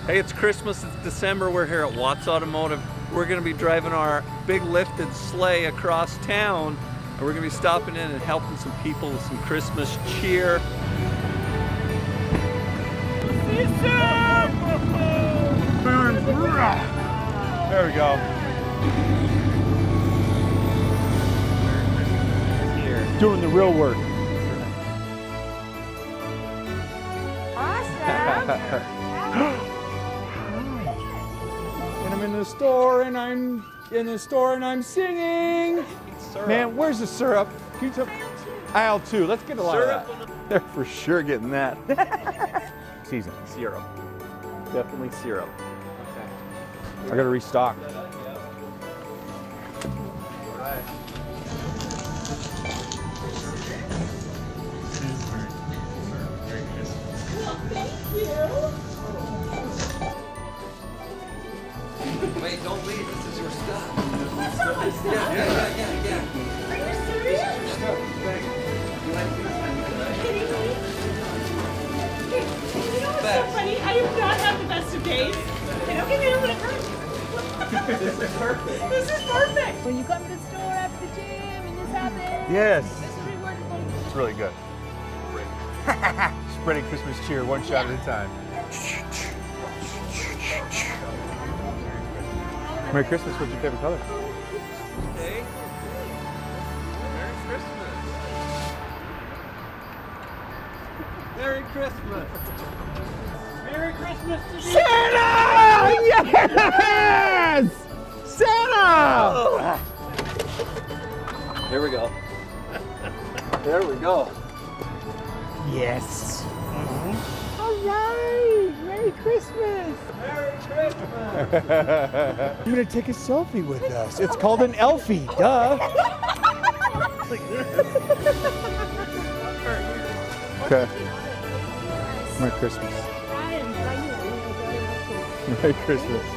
Hey, it's Christmas, it's December, we're here at Watts Automotive. We're gonna be driving our big lifted sleigh across town, and we're gonna be stopping in and helping some people with some Christmas cheer. There we go. Doing the real work. Awesome. And I'm in the store and I'm singing. Syrup. Man, where's the syrup? Can you tell? Aisle 2. Let's get a lot Syrup. of that. They're for sure getting that. Season. Syrup. Definitely syrup. I gotta restock. Wait, don't leave, this is your stuff. That's not my stuff. Yeah. Are you serious? Kidding me? You know what's so funny? I have not had the best of days. And okay, now I'm gonna hurt. This is perfect. This is perfect. When you come to the store after the gym and this happens, Yes. this will be wonderful. It's really good. Spreading Christmas cheer one shot at a time. Merry Christmas. What's your favorite color? Hey. Merry Christmas. Merry Christmas to you. Santa! Yes! Santa! Here we go. There we go. Yes. All right. Merry Christmas. Merry Christmas. You're gonna take a selfie with us. It's called an Elfie. Duh. Okay. Merry Christmas. Merry Christmas.